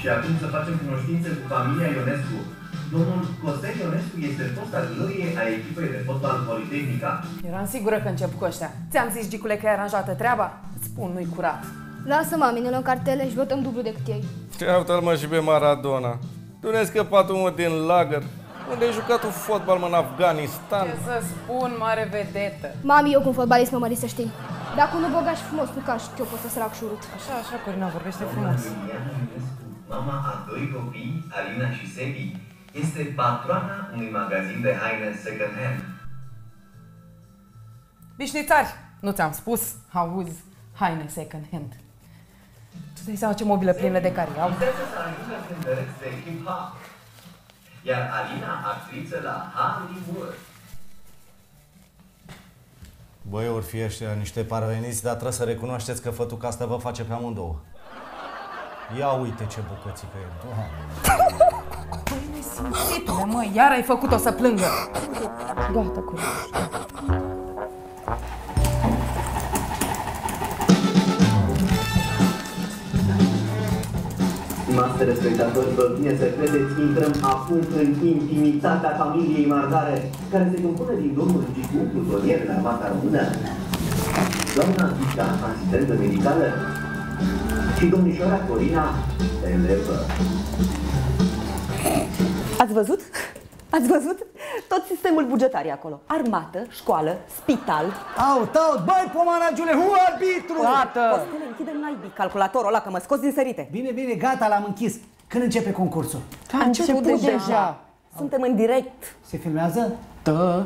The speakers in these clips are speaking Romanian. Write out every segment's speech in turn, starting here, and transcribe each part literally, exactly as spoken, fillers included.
Și acum să facem cunoștință cu familia Ionescu. Domnul Costel Ionescu este fost al gloriei a echipei de fotbal Politehnica. Eram sigură că încep cu ăștia. Ți-am zis, Gicule, că e aranjată treaba? Spun, nu-i curat. Lasă, mami, ne luăm cartele și votăm dublu decât ei. Iată-l mă și pe Maradona. Tu ne-ai scăpat mă din lagăr. Unde ai jucat un fotbal mă în Afganistan? Ce să spun, mare vedetă. Mami, eu cum fotbalist mă mări, să știi. Dacă nu băgași frumos pe caș, eu pot să sărac și urât. Așa, așa, Corina, vorbește frumos. Liliana Ionescu, mama a doi copii, Alina și Sebi, este patroana unui magazin de haine second hand. Bișnițari, nu ți-am spus? Auzi, haine second hand. Tu dai seama ce mobilă plină de care au? Visează să ajungă cântăreț de hip-hop. Iar Alina, actriță la Hollywood. Băi, or fi ăștia niște parveniți, dar trebuie să recunoașteți că fătuca asta vă face pe amândouă. Ia uite ce bucățică e, Doamne! Păi, nesimțitule, măi, iar ai făcut-o să plângă. Gata, Corina. Stimați telespectatori, vă bine să credeți, intrăm acum în intimitatea familiei Mardare, care se compune din domnul Gicu, plutonier în armata română, doamna Vita, asistentă medicală, și domnișoara Corina, elevă. Ați văzut? Ați văzut? Tot sistemul bugetar e acolo. Armată, școală, spital. Aut, aut, băi, pomanagiule, hu arbitru! Tată! Costele, închide naibii calculatorul ăla, că mă scoți din sărite. Bine, bine, gata, l-am închis. Când începe concursul? A început deja. deja. Suntem în direct. Se filmează? Da.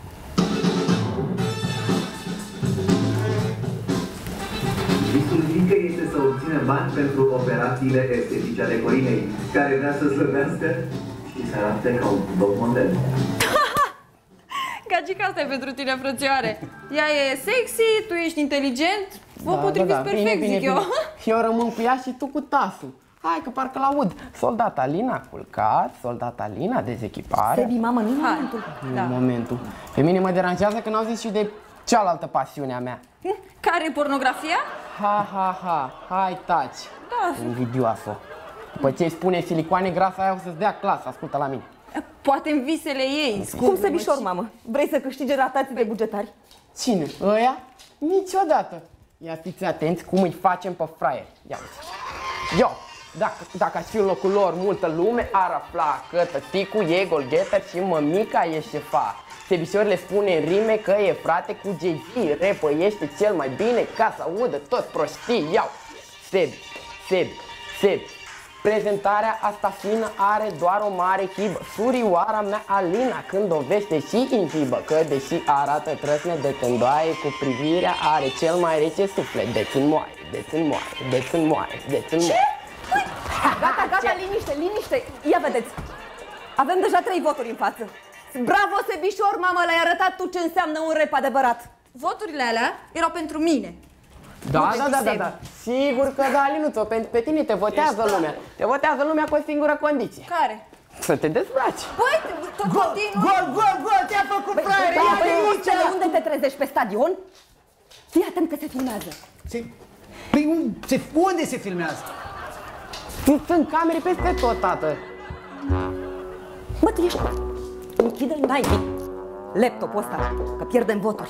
Visul Vincă este să obțină bani pentru operațiile estetice ale Corinei, care vrea să slăbească și să arate ca un top model. Gagica, asta e pentru tine, frățioare. Ea e sexy, tu ești inteligent, vă da, potriviți da, da. perfect, bine, zic bine, eu. Bine. Eu rămân cu ea și tu cu tasul. Hai că parcă l-aud. Soldat Alina culcat, soldat Alina dezechipare. Sebi, mamă, nu-i momentul. Nu da. momentul. Pe mine mă deranjează că n-au zis și de cealaltă pasiune a mea. Care e pornografia? Ha, ha, ha, hai taci. Da. Invidioasă. După ce îi spune silicoane, grasa aia o să-ți dea clasă, ascultă la mine. Poate în visele ei. Cum se bișor, mamă? Vrei să câștige ratații de bugetari? Cine? Ăia? Niciodată. Ia fiți atenți cum îi facem pe fraieri. Ia uite. Eu, dacă, dacă aș fi în locul lor, multă lume ar afla că tăticul e golgheter și mămica e șefa. Sebișor le spune în rime că e frate cu Jay-Z, repăiește cel mai bine ca să audă toți prostii. Iau, Sebi, Sebi, Sebi. Prezentarea asta fină are doar o mare chibă. Surioara mea Alina când dovește și inhibă, că deși arată trăsne de tândoaie, cu privirea are cel mai rece suflet. Deți-n moaie, deți-n moaie, deți-n moaie, deți-n moaie. Gata, gata, liniște, liniște. Ia vedeți, avem deja trei voturi în față. Bravo, Sebișor, mamă, le-ai arătat tu ce înseamnă un rep adevărat. Voturile alea erau pentru mine. Da, da, da, da, da. Sigur că da, Linuțo, pe, pe tine te votează Ești lumea. Te votează lumea cu o singură condiție. Care? Să te dezbraci. Păi, tot gol, continuu. Gol, gol, gol, te-a făcut fraier, ia de aici! Unde te trezești, pe stadion? Fii atent că se filmează. Se... Păi se... unde se filmează? Sunt camere peste tot, tată. Bă, tu ești... Închide naibii laptopul ăsta, că pierdem voturi.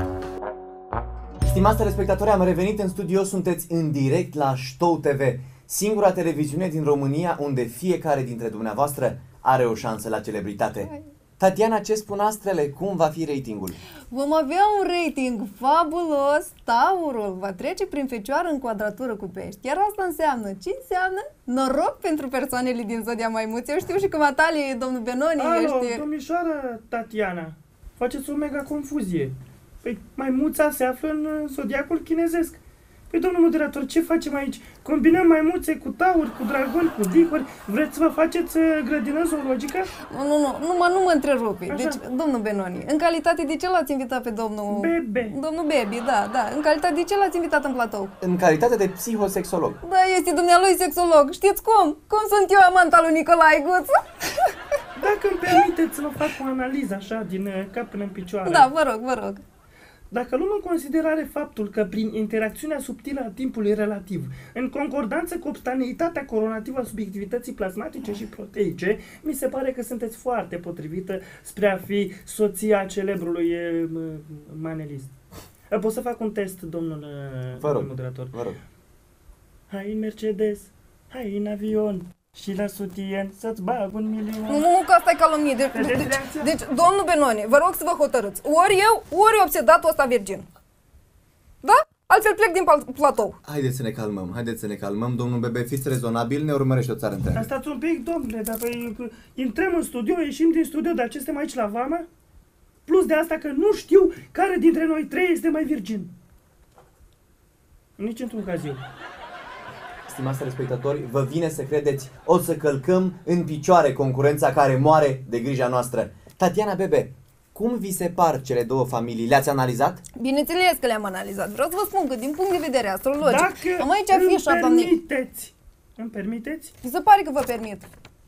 Stimați telespectatori, am revenit în studio, sunteți în direct la Show T V, singura televiziune din România unde fiecare dintre dumneavoastră are o șansă la celebritate. Tatiana, ce spun astrele? Cum va fi ratingul? Vom avea un rating fabulos, Taurul va trece prin Fecioară în quadratură cu Pești. Iar asta înseamnă, ce înseamnă? Noroc pentru persoanele din zodia maimuței. Eu știu și că Matalie, domnul Benoni, Alo, ești... domnișoară Tatiana, faceți o mega confuzie. Păi maimuța se află în zodiacul chinezesc. Păi, domnul moderator, ce facem aici? Combinăm maimuțe cu tauri, cu dragoni, cu dihori? Vreți să vă faceți grădină zoologică? Nu, nu, nu, nu mă, nu mă întrerupi. Deci, domnul Benoni, în calitate de ce l-ați invitat pe domnul... Bebe. Domnul Bebi, da, da. În calitate de ce l-ați invitat în platou? În calitate de psihosexolog. Da, este dumnealui sexolog. Știți cum? Cum sunt eu amanta lui Nicolae Guț? Dacă îmi permiteți să vă fac o analiză așa, din cap până în picioare. Da, vă rog, vă rog. Dacă luăm în considerare faptul că prin interacțiunea subtilă a timpului relativ, în concordanță cu obstaneitatea coronativă a subiectivității plasmatice și proteice, mi se pare că sunteți foarte potrivită spre a fi soția celebrului manelist. Pot să fac un test, domnul Vă rog, moderator? Vă rog. Hai în Mercedes, hai în avion și la sutien să-ți bag un milion. Nu, nu, că asta e calomnie. Deci, deci, deci, domnul Benoni, vă rog să vă hotărâți. Ori eu, ori obsedatul ăsta virgin. Da? Altfel plec din platou. Haideți să ne calmăm, haideți să ne calmăm. Domnul Bebe, fiți rezonabil, ne urmărește o țară întreagă. Dar stați un pic, domnule, dar păi, intrăm în studio, ieșim din studio, dar ce suntem aici la vamă? Plus de asta că nu știu care dintre noi trei este mai virgin. Nici într-un caz eu. Stimați telespectatori, vă vine să credeți, o să călcăm în picioare concurența care moare de grija noastră. Tatiana Bebe, cum vi se par cele două familii? Le-ați analizat? Bineînțeles că le-am analizat. Vreau să vă spun că din punct de vedere astrologic, Dacă am aici afișa, îmi doamne. permiteți, îmi permiteți? Mi se pare că vă permit.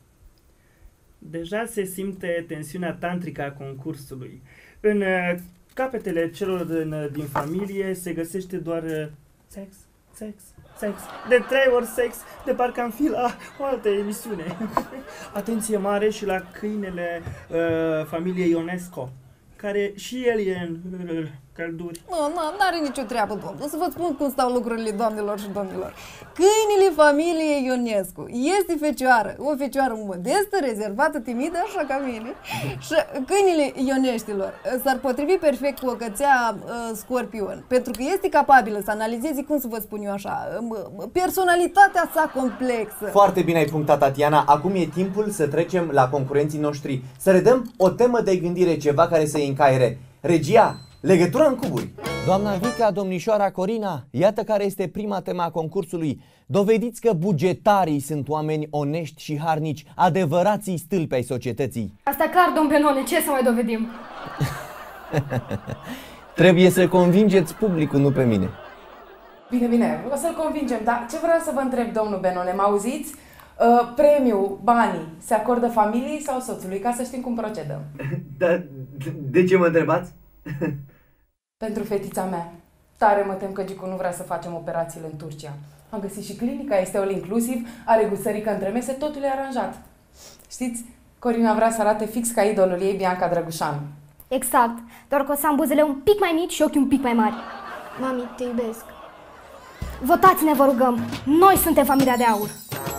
Deja se simte tensiunea tantrică a concursului. În uh, capetele celor din, uh, din familie se găsește doar uh, sex, sex, sex. De trei ori sex, de parcă am fi la o altă emisiune. Atenție mare și la câinele uh, familiei Ionesco, care și el e în uh, călduri. Nu, nu, n-are nicio treabă, domnule. Să vă spun cum stau lucrurile, doamnelor și domnilor. Câinile familiei Ionescu este fecioară, o fecioară modestă, rezervată, timidă, așa ca mine. Și câinile Ioneștilor s-ar potrivi perfect cu o cățea uh, scorpion, pentru că este capabilă să analizeze, cum să vă spun eu așa, uh, personalitatea sa complexă. Foarte bine ai punctat, Tatiana. Acum e timpul să trecem la concurenții noștri. Să redăm o temă de gândire, ceva care să-i încaiere. Regia, legătura în cuburi. Doamna Vica, domnișoara Corina, iată care este prima temă a concursului. Dovediți că bugetarii sunt oameni onești și harnici, adevărații stâlpi ai societății. Asta clar, domn Benone, ce să mai dovedim? Trebuie să convingeți publicul, nu pe mine. Bine, bine, o să-l convingem, dar ce vreau să vă întreb, domnul Benone, mă auziți? Uh, premiul, banii, se acordă familiei sau soțului, ca să știm cum procedăm? Da, de ce mă întrebați? Pentru fetița mea. Tare mă tem că Gicu nu vrea să facem operațiile în Turcia. Am găsit și clinica, este all inclusiv, are gusărică între mese, totul e aranjat. Știți, Corina vrea să arate fix ca idolul ei, Bianca Drăgușanu. Exact, doar că o să am buzele un pic mai mici și ochii un pic mai mari. Mami, te iubesc. Votați-ne, vă rugăm. Noi suntem familia de aur.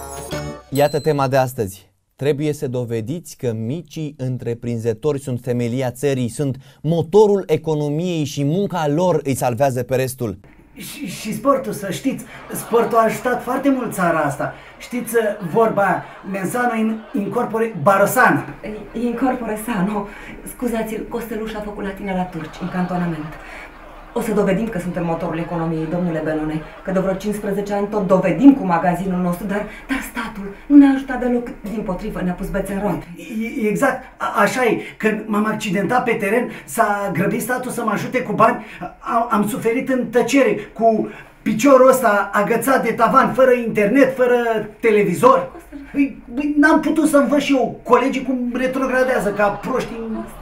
Iată tema de astăzi. Trebuie să dovediți că micii întreprinzători sunt temelia țării, sunt motorul economiei și munca lor îi salvează pe restul. Și, și sportul, să știți, sportul a ajutat foarte mult țara asta. Știți vorba, mensano in incorpore barosano. Incorpore sano. Scuzați-l, Costeluș a făcut latine la turci, în cantonament. O să dovedim că suntem motorul economiei, domnule Benone, că de vreo cincisprezece ani tot dovedim cu magazinul nostru, dar, dar statul nu ne-a ajutat deloc, dimpotrivă, ne-a pus bețe în roate. Exact, A așa e. Când m-am accidentat pe teren, s-a grăbit statul să mă ajute cu bani, am, am suferit în tăcere, cu piciorul ăsta agățat de tavan, fără internet, fără televizor. N-am putut să-mi văd și eu colegii cum retrogradează ca proști.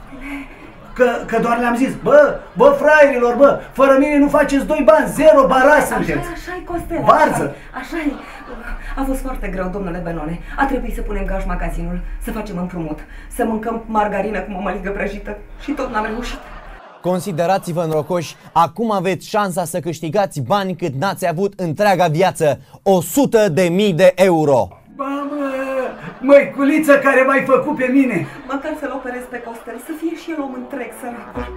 Că, că doar le-am zis, bă, bă, fraierilor, bă, fără mine nu faceți doi bani, zero barați sunteți. Așa, așa-i, Costel, Varză. Așa-i. A fost foarte greu, domnule Benone. A trebuit să punem gaj magazinul, să facem împrumut, să mâncăm margarină cu mămăligă prăjită și tot n-am reușit. Considerați-vă norocoși, acum aveți șansa să câștigați bani cât n-ați avut întreaga viață, o sută de mii de euro. Mamă, măiculiță care m-ai făcut pe mine. Măcar să-l operez pe Costel, să fie și el om întreg, săracul.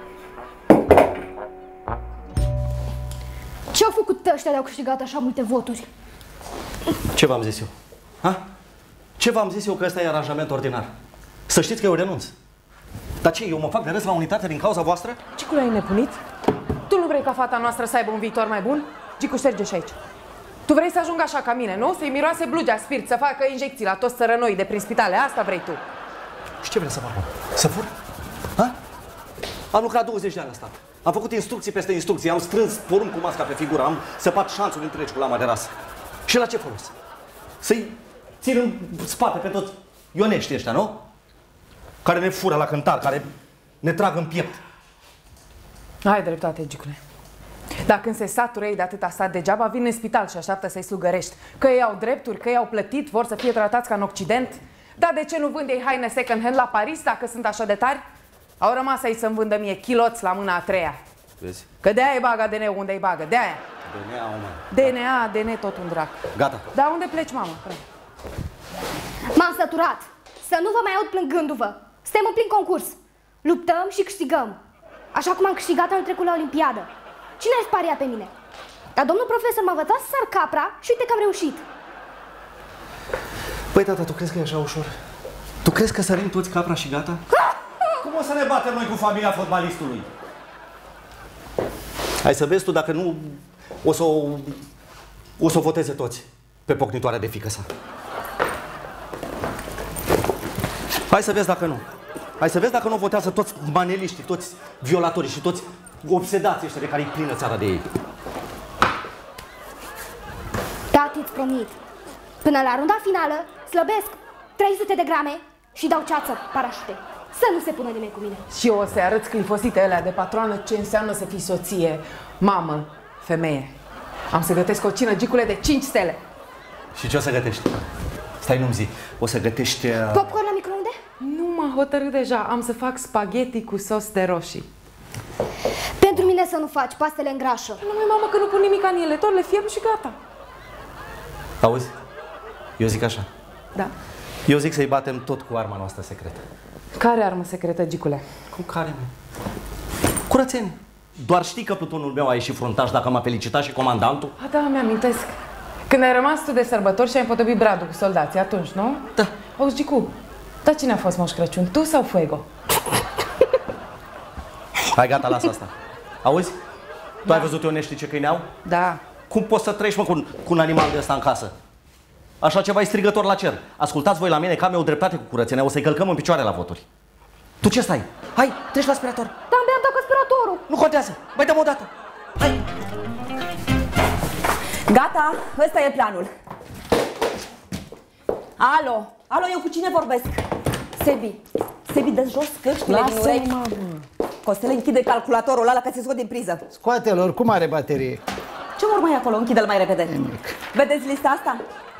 Ce-au făcut ăștia de-au câștigat așa multe voturi? Ce v-am zis eu? Ha? Ce v-am zis eu că ăsta e aranjament ordinar? Să știți că eu renunț. Dar ce, eu mă fac de râs la unitate din cauza voastră? Gicu, l-ai nebunit? Tu nu vrei ca fata noastră să aibă un viitor mai bun? Gicu, șterge și aici. Tu vrei să ajungă așa ca mine, nu? Să-i miroase blugea spirit, să facă injecții la toți țărănoi de prin spitale. Asta vrei tu. Și ce vrei să fac? Să fur? Ha? Am lucrat douăzeci de ani la stat. Am făcut instrucții peste instrucții, am strâns porumb cu masca pe figură, am săpat șanțuri întregi cu lama de ras. Și la ce folos? Să-i țin în spate pe toți ionești ăștia, nu? Care ne fură la cântar, care ne trag în piept. Ai dreptate, Gicule. Dar când se satură ei de atâta stat degeaba, vin în spital și așteaptă să-i slugărești. Că ei au drepturi, că ei au plătit, vor să fie tratați ca în Occident. Dar de ce nu vând ei haine second hand la Paris dacă sunt așa de tari? Au rămas aici să-mi vândă mie chiloți la mâna a treia. Vezi? Că de-aia e baga D N A-ul unde-i bagă, de-aia. D N A, mă. D N A, D N A, tot un drac. Gata. Dar unde pleci, mamă? M-am săturat. Să nu vă mai aud plângându-vă. Suntem în plin concurs. Luptăm și câștigăm. Așa cum am câștigat anul trecut la Olimpiadă. Cine ar paria pe mine? Dar domnul profesor m-a învățat să sar capra și uite că am reușit. Păi, tata, tu crezi că e așa ușor? Tu crezi că sărim toți capra și gata? Cum o să ne batem noi cu familia fotbalistului? Hai să vezi tu dacă nu o să o, o, să o voteze toți pe pocnitoarea de fiică sa. Hai să vezi dacă nu. Hai să vezi dacă nu votează toți maneliștii, toți violatorii și toți obsedații ăștia de care îi plină țara de ei. Tati, îți promit. Până la runda finală, slăbesc trei sute de grame și dau ceață parașute. Să nu se pună nimeni cu mine. Și eu o să-i arăt sclifosite alea de patroană ce înseamnă să fii soție, mamă, femeie. Am să gătesc o cină, Gicule, de cinci stele. Și ce o să gătești? Stai, nu-mi zi. O să gătești... Uh... Popcorn la microunde? Nu m-am hotărât deja. Am să fac spaghetti cu sos de roșii. Pentru mine să nu faci, pastele îngrașă. Nu, mamă, că nu pun nimic în ele, tot le fierb și gata. Auzi? Eu zic așa. Da. Eu zic să-i batem tot cu arma noastră secretă. Care armă secretă, Gicule? Cu care, mă? Curățenie. Doar știi că plutonul meu a ieșit fruntaș dacă m-a felicitat și comandantul? A, da, mi-amintesc. Când ai rămas tu de sărbători și ai împodobit bradul cu soldații, atunci, nu? Da. Auzi, Gicu, dar cine a fost Moș Crăciun, tu sau Fuego? Hai, gata, lasă asta. Auzi? Tu da. ai văzut eu neștii ce câini au? Da. Cum poți să trăiești, mă, cu un, cu un animal de ăsta în casă? Așa ceva e strigător la cer. Ascultați voi la mine că am eu dreptate cu curățenia, o să-i călcăm în picioare la voturi. Tu ce stai? Hai, treci la aspirator. Da, mi-am dat cu aspiratorul. Nu contează. Mai dăm o dată. Hai. Gata, ăsta e planul. Alo, alo, eu cu cine vorbesc? Sebi. Sebi, dă jos căștile din urechi. Lasă-mă, Costele, închide calculatorul ăla ca ți-l scot din priză. Scoate-l, oricum are baterie. Ce urmă e acolo? Închide-l mai repede. Nimic. Vedeți lista asta?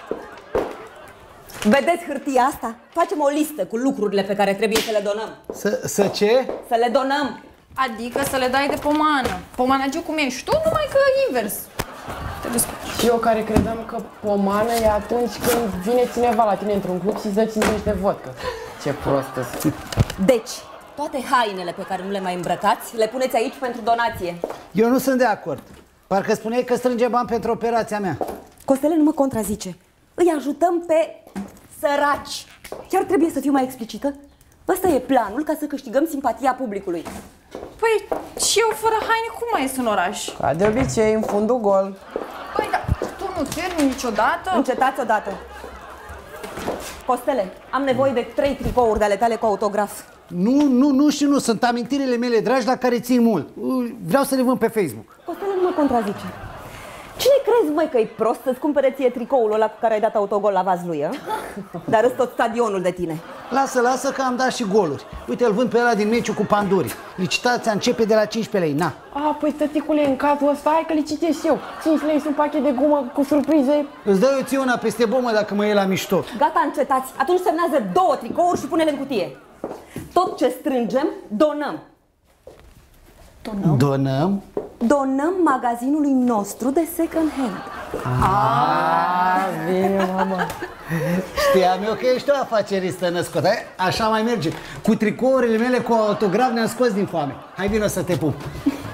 Vedeți hârtia asta? Facem o listă cu lucrurile pe care trebuie să le donăm. Să, să ce? Să le donăm. Adică să le dai de pomană. Pomana, Giu, cum ești tu, numai că invers. Te descurci. Și eu care credeam că pomană e atunci când vine cineva la tine într-un club și îți dă cincizeci de vodcă. Ce prostă sunt. Deci, toate hainele pe care nu le mai îmbrăcați, le puneți aici pentru donație. Eu nu sunt de acord. Parcă spuneai că strânge bani pentru operația mea. Costele nu mă contrazice. Îi ajutăm pe săraci. Chiar trebuie să fiu mai explicită? Ăsta e planul ca să câștigăm simpatia publicului. Păi, și eu fără haine cum mai ies în oraș? Ca de obicei, în fundul gol. Păi, dar tu nu termini niciodată? Încetați odată. Costele, am nevoie de trei tricouri de ale tale cu autograf. Nu, nu, nu și nu. Sunt amintirile mele dragi la care țin mult. Vreau să le vând pe Facebook. Costele nu mă contrazice. Cine crezi, măi, că e prost să-ți cumpere ție tricoul ăla cu care ai dat autogol la Vazluie? Dar îți tot stadionul de tine. Lasă, lasă că am dat și goluri. Uite, îl vând pe ăla din meciul cu Panduri. Licitația începe de la cincisprezece lei, na. A, păi tăticule, în cazul ăsta, hai că le citesc și eu. cinci lei sunt pachet de gumă cu surprize. Îți dau eu ție una peste bomă dacă mă iei la mișto. Gata, încetați. Atunci semnează două tricouri și pune-le în cutie. Tot ce strângem, donăm. Donăm? Donăm? Donăm magazinului nostru de second hand. Ah, bine, mama. Știam eu că ești o afaceristă născută. Așa mai merge. Cu tricourile mele cu autograf ne-am scos din foame. Hai, vină să te pup.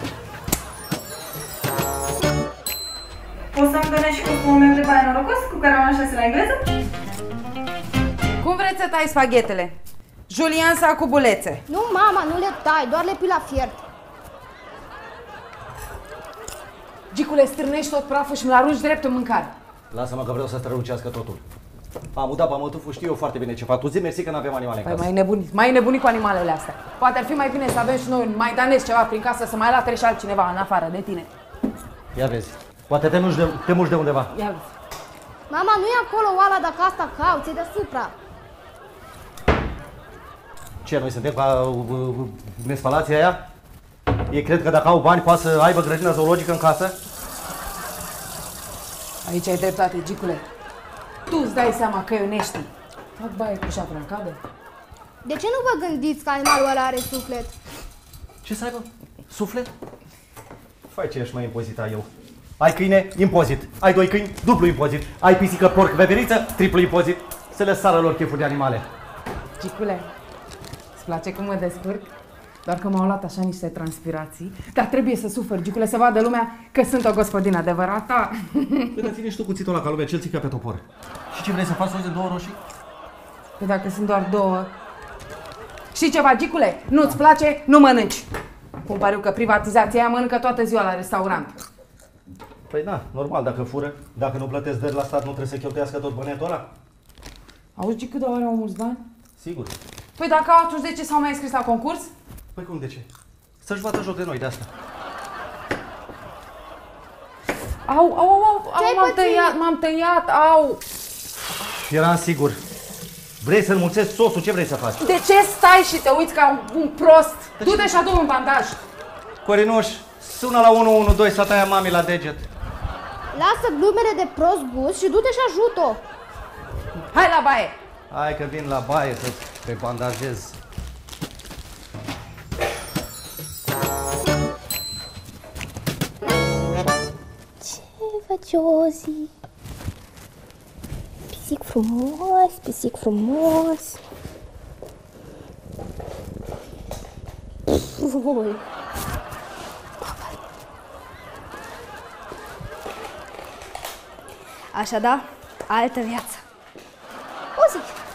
O să-mi donești și costumul meu de baie norocos cu care am așa la engleză? Cum vreți să tai spaghetele? Julian sau cu bulețe? Nu, mama, nu le tai, doar le pui la fiert. Gicule, stârnești tot praful și mi-l arunci drept în mâncare. Lasă-mă că vreau să strălucească totul. Am udat pamătuful, știu eu foarte bine ce fac. Tu zi mersi că n-avem animale în Păi casă. mai nebunit, mai nebunit cu animalele astea. Poate ar fi mai bine să avem și noi un maidanez ceva prin casă, să mai latre și altcineva în afară de tine. Ia vezi, poate te muși de, te muși de undeva. Ia vezi. Mama, nu e acolo oala dacă asta cauți, e deasupra. Ce, noi suntem ca uh, uh, nesfalația aia? Ei cred că dacă au bani poate să aibă grădină zoologică în casă? Aici ai dreptate, Gicule. Tu îți dai seama că eu nești. Fac baie cu șapra în cadă. De ce nu vă gândiți că animalul ăla are suflet? Ce să aibă? Suflet? Fai ce ești mai impozita eu. Ai câine? Impozit. Ai doi câini? Dublu impozit. Ai pisică, porc, veveriță? Triplu impozit. Să le sară lor chefuri de animale. Gicule, îți place cum mă descurc? Doar că m-au luat așa niște transpirații. Dar trebuie să sufăr, Gicule, să vadă lumea că sunt o gospodină adevărată. Păi dar ține și tu cuțitul ăla ca lumea, ce-l ții ca pe topor. Și ce vrei să faci, de două roșii? Păi dacă sunt doar două... Știi ceva, Gicule? Nu-ți place, nu mănânci. Cum pariu că privatizația aia mănâncă toată ziua la restaurant. Păi da, normal, dacă fură, dacă nu plătesc dări la stat, nu trebuie să cheltuiască tot bănetul ăla? Auzi, Gicu, de oare au mulți bani? Sigur. Păi dacă au, atunci de ce s-au mai înscris la concurs? Păi cum de ce? Să-și bată joc de noi, de asta. Au, au, au, au, au m-am tăiat, m-am tăiat, au! Eram sigur. Vrei să înmulțești sosul? Ce vrei să faci? De ce stai și te uiți ca un prost? Du-te și adu un bandaj. Corinuș, sună la unu unu doi să taia mami la deget. Lasă glumele de prost gust și du-te și ajută-o. Hai la baie. Hai că vin la baie să te bandajez. Ce faci, Ozi? Pisic frumos, pisic frumos. Ui. Așa da, altă viață. Ozi!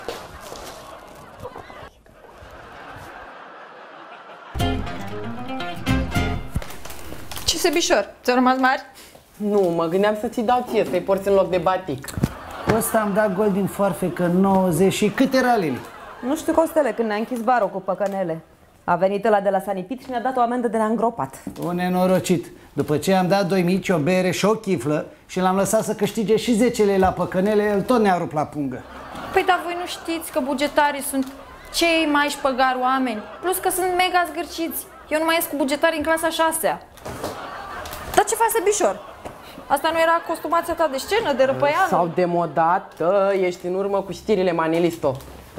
Ce Sebișor, ți-au rămas mari? Nu, mă gândeam să ți dau ție, să-i porți în loc de batic. Ăsta am dat gol din foarfecă nouăzeci și cât era, Lili? Nu știu, Costele, când ne-a închis barul cu păcănele. A venit ăla de la Sanipit și ne-a dat o amendă de neangropat. Un nenorocit. După ce am dat doi mici, o bere și o chiflă și l-am lăsat să câștige și zece lei la păcănele, el tot ne-a rupt la pungă. Păi dar voi nu știți că bugetarii sunt cei mai șpăgari oameni, plus că sunt mega zgârciți. Eu nu mai ies cu bugetarii în clasa a șasea. Dar ce faci, Sebișor? Asta nu era costumația ta de scenă, de răpăiană? S-au demodat, ești în urmă cu știrile, Manilisto.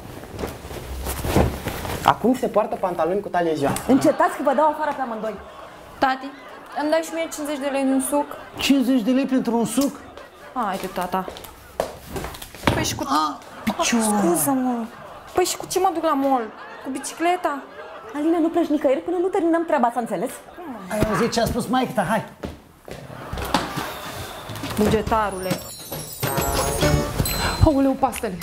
Acum se poartă pantaloni cu talie joasă. Încetați că vă dau afară pe amândoi. Tati, îmi dai și mie cincizeci de lei de un suc? cincizeci de lei pentru un suc? Hai de tata. Păi și cu... Scuză-mă. Păi și cu ce mă duc la mall? Cu bicicleta? Alina, nu pleci nicăieri până nu terminăm treaba, s-a înțeles? Ai auzit ce a spus maică-ta? Hai! Bugetarule. Aoleu, pastele.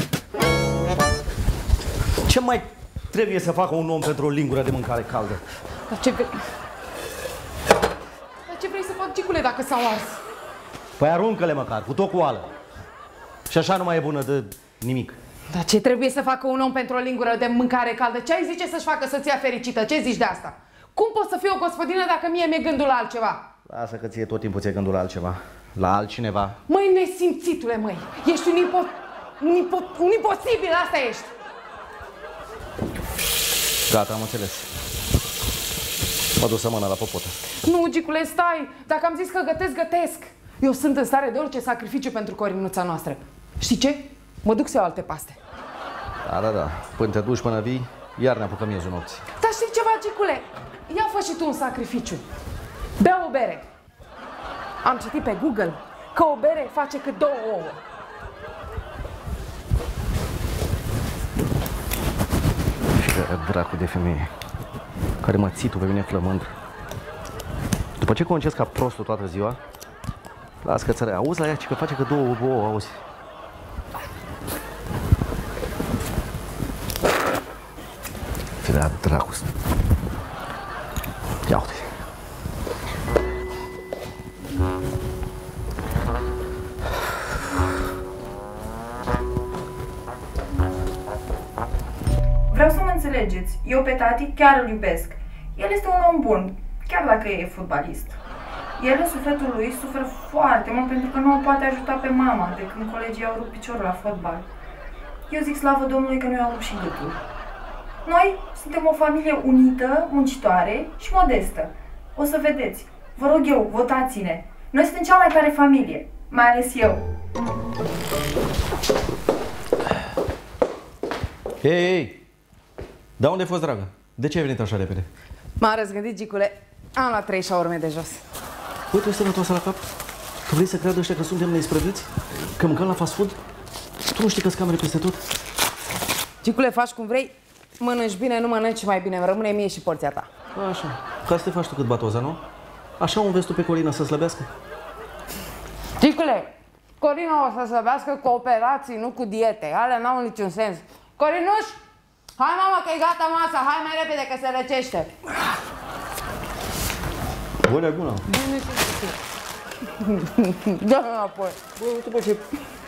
Ce mai trebuie să facă un om pentru o lingură de mâncare caldă? Dar ce vrei... Dar ce vrei să fac, Gicule, dacă s-au ars? Păi aruncă-le măcar, cu tot cu oală. Și așa nu mai e bună de nimic. Dar ce trebuie să facă un om pentru o lingură de mâncare caldă? Ce ai zice să-și facă soția fericită? Ce zici de asta? Cum pot să fiu o gospodină dacă mie mi-e gândul la altceva? Lasă că ție tot timpul ți-e gândul la altceva. La altcineva. Măi, nesimțitule, măi! Ești un, impo... un, impo... un imposibil, asta ești! Gata, am înțeles. Mă duc să mână la popotă. Nu, Gicule, stai! Dacă am zis că gătesc, gătesc! Eu sunt în stare de orice sacrificiu pentru Corinuța noastră. Știi ce? Mă duc să iau alte paste. Da, da, da. Până te duci până vii, iar ne apucăm miezul nopții. Dar știi ceva, Gicule? Ia fă și tu un sacrificiu. Bea o bere. Am citit pe Google că o bere face cât două ouă. Ce dracu de femeie care mă țitu pe mine flămând. După ce concesc ca prostul toată ziua, las că țără, auzi la ea că face că două ouă, auzi. Firea dracu. Ia uite. Vreau să mă înțelegeți, eu pe tati chiar îl iubesc. El este un om bun, chiar dacă e fotbalist. El în sufletul lui suferă foarte mult pentru că nu o poate ajuta pe mama de când colegii au rupt piciorul la fotbal. Eu zic slavă Domnului că nu i-au rupt și gâtul. Noi suntem o familie unită, muncitoare și modestă. O să vedeți. Vă rog eu, votați-ne. Noi suntem cea mai tare familie, mai ales eu. Hei, hei! Dar unde ai fost, dragă? De ce ai venit așa repede? M-am răzgândit, Gicule. Am luat trei șaurme de jos. Uite, stă toasă la cap. Că vrei să creadă ăștia că suntem neisprăviți? Că mâncăm la fast food? Tu nu știi că-s camere peste tot? Gicule, faci cum vrei. Mănânci bine, nu mănânci mai bine. Îmi rămâne mie și porția ta. Așa. Ca să te faci tu cât batoza, nu? Așa o înveți tu pe Corina să slăbească? Gicule, Corina o să slăbească cu operații, nu cu diete. Ale n-au niciun sens. Corinuș, hai mama că e gata masa, hai mai repede că se răcește. Bună, bună. Dă-mi înapoi. Bă, uite bă ce...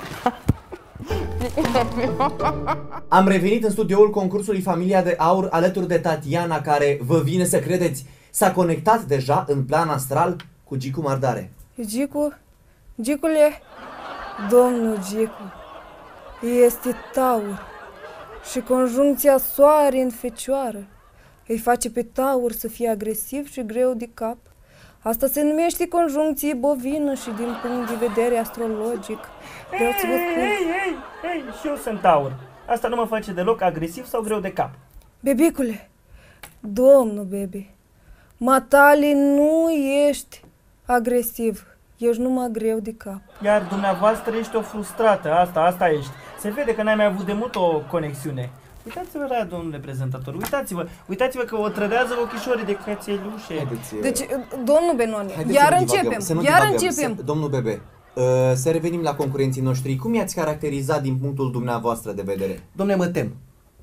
Am revenit în studioul concursului Familia de Aur alături de Tatiana, care, vă vine să credeți, s-a conectat deja în plan astral cu Gicu Mardare. Gicu, Gicule, domnul Gicu, este taur și conjuncția soare în fecioară îi face pe taur să fie agresiv și greu de cap. Asta se numește conjuncție bovină și din punct de vedere astrologic vreau să vă spun... Hei, hei, hei, și eu sunt taur. Asta nu mă face deloc agresiv sau greu de cap. Bebicule, domnul bebe, matale nu ești agresiv, ești numai greu de cap. Iar dumneavoastră ești o frustrată, asta, asta ești. Se vede că n-ai mai avut de mult o conexiune. Uitați-vă la domnule prezentator, uitați-vă, uitați-vă că o trădează ochișorii de cățelușe. Deci, domnul Benoni, Haideți iar să începem, să nu iar divagăm. începem. Să, domnul Bebe, uh, să revenim la concurenții noștri. Cum i-ați caracterizat din punctul dumneavoastră de vedere? Dom'le, mă tem.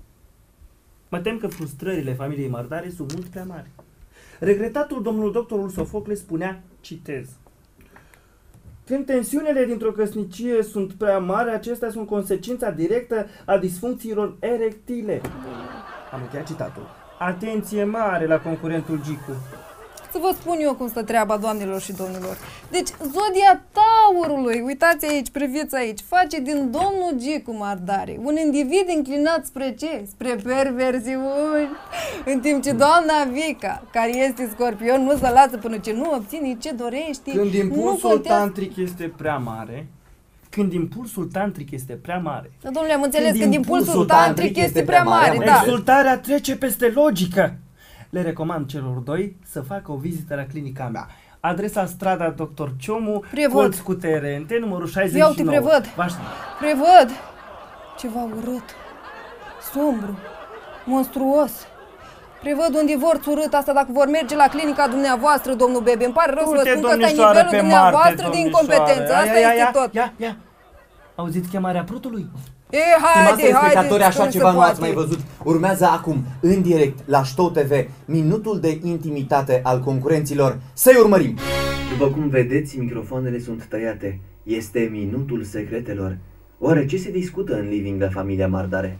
Mă tem că frustrările familiei Mardare sunt mult prea mari. Regretatul domnul doctorul Sofocle spunea, citez: când tensiunile dintr-o căsnicie sunt prea mari, acestea sunt consecința directă a disfuncțiilor erectile. Am încheiat citatul. Atenție mare la concurentul Gicu. Să vă spun eu cum stă treaba, doamnelor și domnilor. Deci, zodia taurului, uitați aici, priviți aici, face din domnul Gicu Mardare un individ înclinat spre ce? Spre perversiuni. În timp ce doamna Vica, care este scorpion, nu se lasă până ce nu obține ce dorește. Când impulsul contează... tantric este prea mare, când impulsul tantric este prea mare. Da, domnule, am înțeles, când, când impulsul tantric este, este prea mare, mare da. Exultarea trece peste logică. Le recomand celor doi să facă o vizită la clinica mea. Adresa strada doctor Ciomu, colț cu Terente, numărul șaizeci și nouă. Iau te prevăd. Prevăd. Ceva urât, sombru, monstruos. Prevăd un divorț urât, asta dacă vor merge la clinica dumneavoastră, domnul Bebe. Îmi pare rău să vă spun că ăsta e nivelul dumneavoastră de incompetență. Asta este tot. Ia, ia. Auziți chemarea prutului? E, haide, Stimați spectatori, așa ceva nu ați mai văzut. Urmează acum, în direct, la Show T V, minutul de intimitate al concurenților. Să-i urmărim! După cum vedeți, microfoanele sunt tăiate. Este minutul secretelor. Oare ce se discută în living la familia Mardare?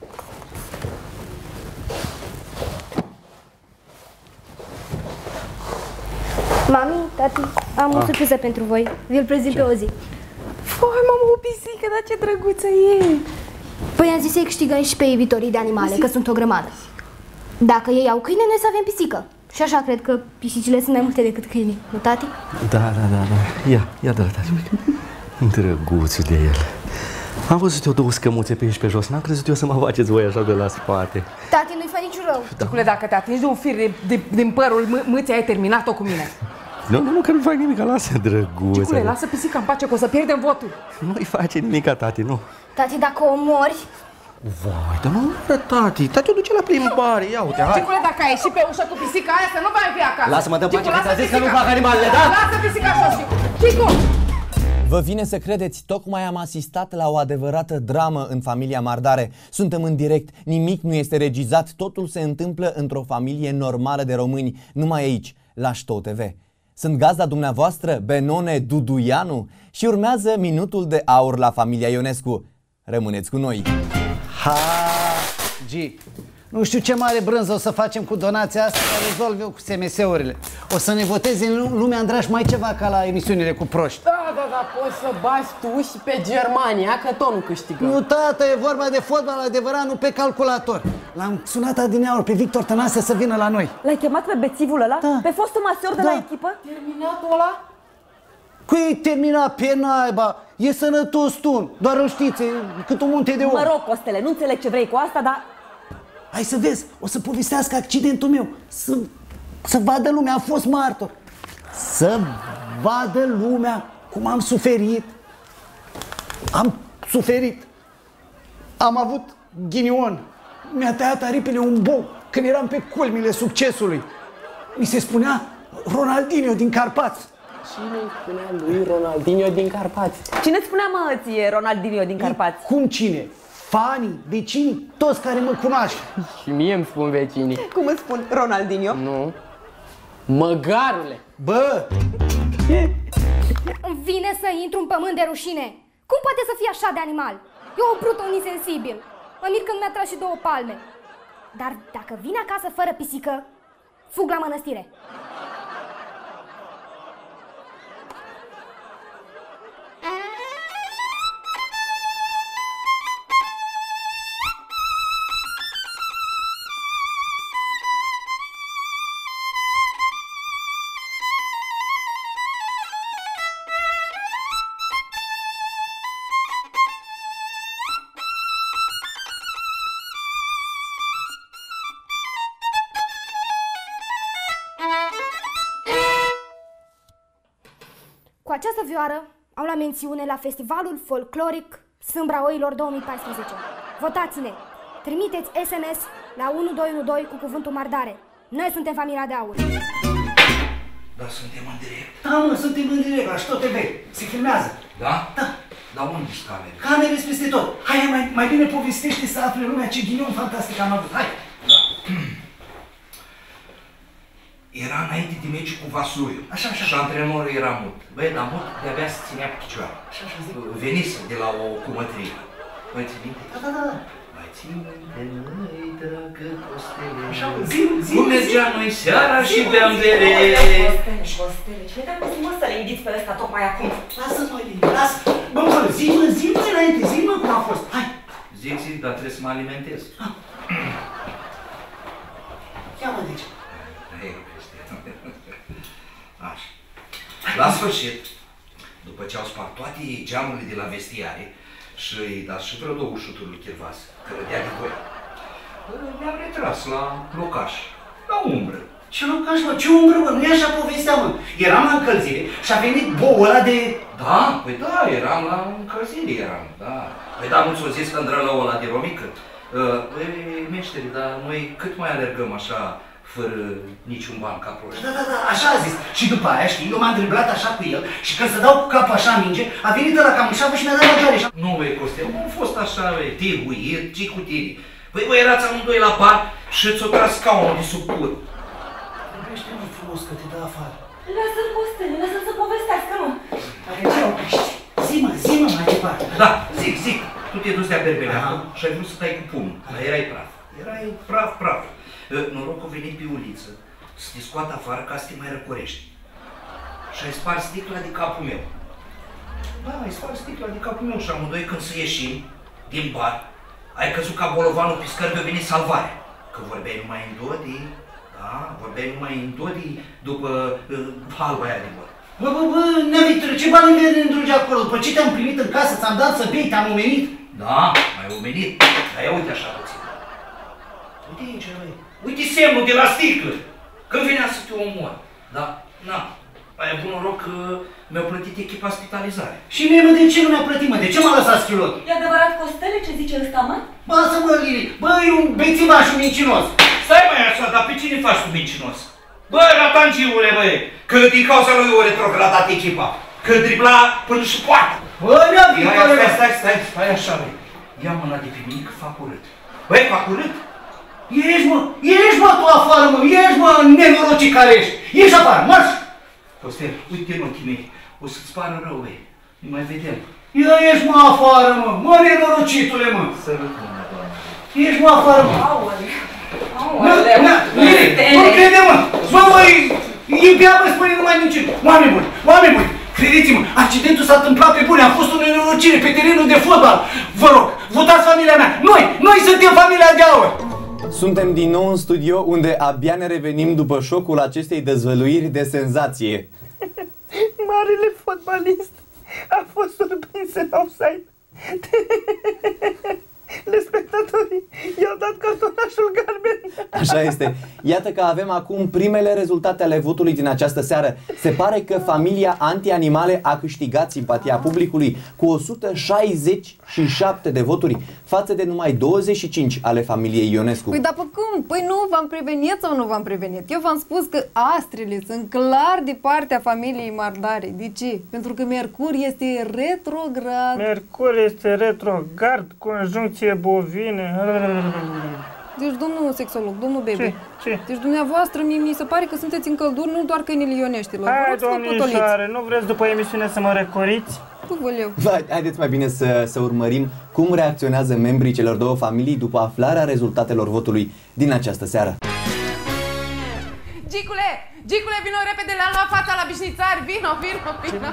Mami, tati, am ah. o surpriză pentru voi. Vi-l prezint pe o zi. Fai, mamă, o pisică, dar ce drăguță e! Păi am zis să-i câștigăm și pe iubitorii de animale, pisică. Că sunt o grămadă. Dacă ei au câine, noi să avem pisică. Și așa cred că pisicile sunt mai multe decât câinii, nu, tati? Da, da, da, da. Ia, ia de la tati. Drăguțul de el. Am văzut eu două scămuțe pe aici pe jos, n-am crezut eu să mă faceți voi așa de la spate. Tati, nu-i fă niciun rău. Dicule, dacă te atingi de un fir de, de, din părul mâții, ai terminat-o cu mine. Nu, nu, nu, că nu fac nimic, lasă, drăguță. Cicule, lasă pisica în pace, că o să pierdem votul. Nu-i face nimic, tati, nu. Tati, dacă o mori... Vai, dar nu, tati, tati o duce la plimbare, ia uite, hai. Cicule, dacă ai ieșit pe ușă cu pisica aia, să nu mai fi acasă. Lasă-mă de pace, că ți-a zis că nu fac animalele, da? Lasă pisica jos, Cicu! Vă vine să credeți, tocmai am asistat la o adevărată dramă în familia Mardare. Suntem în direct, nimic nu este regizat, totul se întâmplă într-o familie normală de români, numai aici, la Show T V. Sunt gazda dumneavoastră, Benone Duduianu, și urmează minutul de aur la familia Ionescu. Rămâneți cu noi! Ha! G, Nu știu ce mare brânză o să facem cu donația asta, dar rezolv eu cu S M S-urile. O să ne voteze în lumea Andraș mai ceva ca la emisiunile cu proști. Da, da, da, poți să bați tu și pe Germania, că tot nu câștigăm. Nu, tată, e vorba de fotbal adevărat, nu pe calculator. L-am sunat adineauri pe Victor Tănase să vină la noi. L-ai chemat pe bețivul ăla? Da. Pe fostul masior de Da. la echipă? Terminatul ăla? Cu ei termina pe naiba, e sănătos tu, doar o știți, e cât un munte de om. Mă rog, Costele, nu înțeleg ce vrei cu asta, dar... Hai să vezi, o să povestească accidentul meu, să, să vadă lumea, a fost martor. Să vadă lumea cum am suferit. Am suferit. Am avut ghinion. Mi-a tăiat aripile un bou când eram pe culmile succesului. Mi se spunea Ronaldinho din Carpați. Cine îi spunea lui Ronaldinho din Carpați? Cine spunea, mă, ție Ronaldinho din Carpați? Cum cine? Fanii, vecinii, toți care mă cunoaște. Și mie îmi spun vecinii. Cum îți spun? Ronaldinho? Nu. Măgarule! Bă! Îmi vine să intru în pământ de rușine. Cum poate să fie așa de animal? Eu o brută, un insensibil. Mă mir când mi-a tras și două palme. Dar dacă vin acasă fără pisică, fug la mănăstire. Cu această vioară au la mențiune la Festivalul Folcloric Sâmbra Oilor două mii paisprezece. Votați-ne! Trimiteți S M S la unu doi unu doi cu cuvântul Mardare. Noi suntem familia de aur. Da, suntem în direct. Da, mă, suntem în direct la Șto T V. Se filmează. Da? Da. Dar unde sunt camere? Camere peste tot. Hai, mai, mai bine povestește să afle lumea ce ghinion fantastic am avut. Hai! Da. Era înainte de meciul cu Vasluiu. Așa, așa. Și antrenorul era mut. Băi, dar mut de-abia se ținea cu picioare. Așa, așa zic. Venise de la o cumătrie. Mai ții minte? Da, da, da. Mai ții minte, măi, dragă Costele. Așa, zi, zi, cum mergeam noi seara și beam bere. Costele, Costele, cine te-a pus, mă, să le inviți pe ăsta tocmai acum? Lasă-mă, lasă. Bă, bă, zi-mă, zi-mă înainte, zi-mă cum a fost. Hai. Zic, zic, dar trebuie să mă alimentez. Ia-mă de ce. Așa. La sfârșit, după ce au spart toate geamurile de la vestiare și îi dat și vreo două șuturi lui Chirvas, că râdea de voi, ne-am retras la locaș, la umbră. Ce locaș, mă? Ce umbră, mă? Nu e așa povestea, mă. Eram la încălzire și a venit boul ăla de... Da, păi da, eram la încălzire, eram, da. Păi da, nu ți-o zis că îndrălău ăla de romică? Păi, meșteri, dar noi cât mai alergăm așa, fără niciun ban ca proști. Da, da, da, așa a zis. Și după aia, știi, eu m-am driblat așa cu el și când să dau cu capul așa în minge, a venit ăla cam șapă și mi-a dat la gare. Nu, băi, Costel, nu a fost așa, băi, tehuit, ce cu tine? Păi, băi, erați amândoi la bar și ți-o tras scaunul de sub cur. Vorbește-mă frumos că te dă afară. Lasă-l, Costele, lasă-l să povestească, mă. Dacă ce oprești? Zi-mă, zi-mă mai departe. Da, zic, zic. Tu te-ai dus de-a berbeleacul și ai vrut să tai cu pumnul, dar erai praf. Erai praf, praf. Norocul a venit pe uliță să te scoată afară ca să te mai răcorești. Și ai spart sticla de capul meu. Da, ai spart sticla de capul meu și amândoi când să ieșim din bar, ai căzut ca bolovanul pe scări de-a venit salvarea. Că vorbeai numai în dodi, da, vorbeai numai în dodi după uh, halba aia de băr. Bă, bă, bă, Neavitule, ce bani vei îndruge acolo? După ce te-am primit în casă, ți-am dat să bei, te-am omenit? Da, m-ai omenit, dar ia uite așa puțin. Uite aici, băi. Uite semnul de la sticlă, când venea să te omor. Da, na, ai avut noroc că mi-au plătit echipa spitalizare. Și mie, mă, de ce nu mi-a plătit, mă? De ce m-a lăsat schilot? E adevărat, Costele, ce zice ăsta, mă? Bă, să mă, Lili, bă, e un bețivaș, un mincinos. Stai mai așa, dar pe cine faci tu mincinos? Bă, ratangiule, băi, că din cauza lui o retrogradat echipa, că dribla până și poartă. Bă, Neavitule, stai, stai, stai, stai așa, băi. Ia mâna de pe mine că fac urât. Băi, fac urât? Ești, mă, ești, mă, tu afară, mă, ești, mă, nenorocit care ești. Ești afară, marș! Costel, uite în ochii mei, o să-ți pară rău, băi, nu mai vedem. Ia ești, mă, afară, mă, mă, nenorocitule, mă. Sărută-mă, doamne. Ești, mă, afară, mă. Aole. Nu crede, mă! Bă, măi, e pe apă, spune numai niciun. Oameni buni, oameni buni, credeți-mă, accidentul s-a întâmplat pe bune, a fost o nenorocire pe terenul de fotbal. Vă rog, votați familia mea. Noi, noi suntem familia de aur. Suntem din nou în studio, unde abia ne revenim după șocul acestei dezvăluiri de senzație. Marele fotbalist a fost surprins în offside. Le spectatorii i-au dat cartonașul galben. Așa este. Iată că avem acum primele rezultate ale votului din această seară. Se pare că familia anti-animale a câștigat simpatia publicului cu o sută șaizeci și șapte de voturi față de numai douăzeci și cinci ale familiei Ionescu. Păi dar pe cum? Păi nu v-am prevenit sau nu v-am prevenit? Eu v-am spus că astrele sunt clar de partea familiei Mardare. De ce? Pentru că Mercur este retrograd. Mercur este retrograd, conjuncție bovine. Deci, domnul sexolog, domnul Bebe. Ce? Ce? Deci, dumneavoastră, mie mi se pare că sunteți în călduri, nu doar câinile ioneștilor. Hai, domnișoare, nu vreți după emisiune să mă recoriți? Vai, haideți mai bine să, să urmărim cum reacționează membrii celor două familii după aflarea rezultatelor votului din această seară. Gicule! Gicule, vino repede, le-am luat fața la bișnițari! Vino, vino, vino!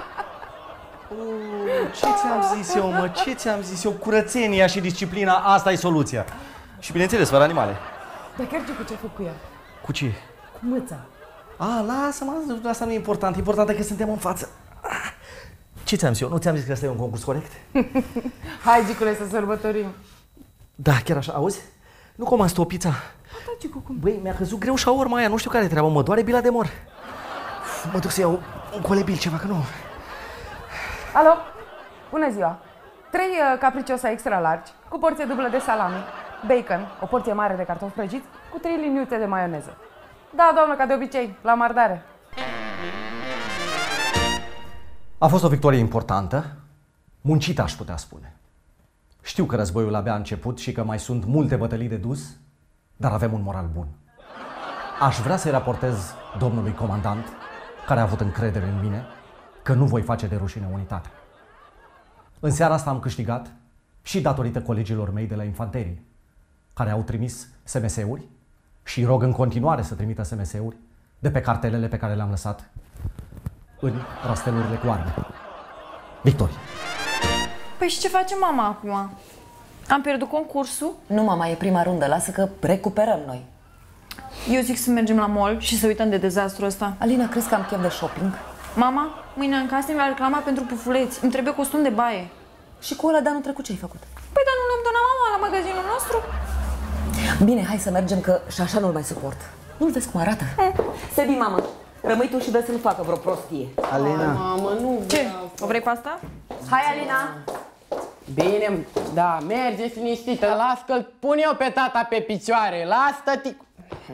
Ce ți-am zis eu, mă? Ce ți-am zis eu? Curățenia și disciplina, asta e soluția. Și bineînțeles, fără animale. Dar chiar ce cu ce făcut cu ea? Cu ce? Cu mâța. A, lasă-mă, asta nu e important. Important e că suntem în față. Ce ți-am zis eu? Nu ți-am zis că ăsta e un concurs corect? Hai, Gicule, să sărbătorim. Da, chiar așa, auzi? Nu comanzi tu o pizza? Da, Gicu, cum? Băi, mi-a căzut greu șaorma aia, nu știu care treabă, mă doare bila de mor. Mă duc să iau un colebil, ceva, că nu... Alo? Bună ziua! Trei uh, capriciosa extra largi, cu porție dublă de salami, bacon, o porție mare de cartofi prăjiți, cu trei liniuțe de maioneză. Da, doamnă, ca de obicei, la Mardare. A fost o victorie importantă, muncită aș putea spune. Știu că războiul abia a început și că mai sunt multe bătălii de dus, dar avem un moral bun. Aș vrea să-i raportez domnului comandant, care a avut încredere în mine, că nu voi face de rușine unitatea. În seara asta am câștigat și datorită colegilor mei de la infanterie, care au trimis S M S-uri și rog în continuare să trimită S M S-uri de pe cartelele pe care le-am lăsat în rastelurile cu arme. Victorie! Păi și ce face mama acum? Am pierdut concursul? Nu, mama, e prima rundă, lasă că recuperăm noi. Eu zic să mergem la mall și să uităm de dezastrul ăsta. Alina, crezi că am chef de shopping? Mama, mâine în casă mi-a reclamat pentru pufuleți. Îmi trebuie costum de baie. Și cu ăla de anul trecut ce ai făcut? Păi dar nu l-am donat mama la magazinul nostru? Bine, hai să mergem, că și așa nu-l mai suport. Nu-l vezi cum arată? Hm. Sebi, mamă, rămâi tu și vezi să nu facă vreo prostie. Alina. Mamă, nu Ce? O vrei pe asta? Hai, Alina! Bine, da, mergeți liniștită, las că-l pun eu pe tata pe picioare, las tăticu...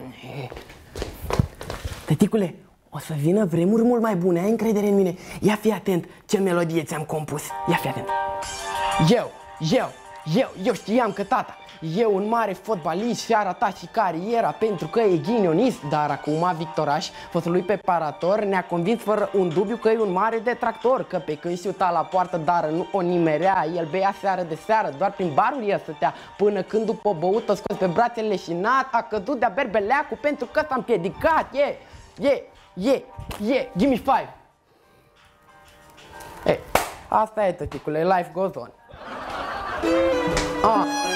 Tăticule, o să vină vremuri mult mai bune, ai încredere în mine. Ia fi atent ce melodie ți-am compus, ia fi atent. Eu, eu, eu, eu știam că tata e un mare fotbalist și a ratat și cariera pentru că e ghinionist, dar acum Victoraș, fostul lui preparator, ne-a convins fără un dubiu că e un mare detractor, că pe când șuta la poartă, dar nu o nimerea, el bea seară de seară, doar prin baruri el stătea, până când după băută scos pe brațele și nat, a căzut de-a berbeleacul pentru că s-a împiedicat, e, e, e, e, give me five. Hey, asta e, tăticule, life goes on. Ah.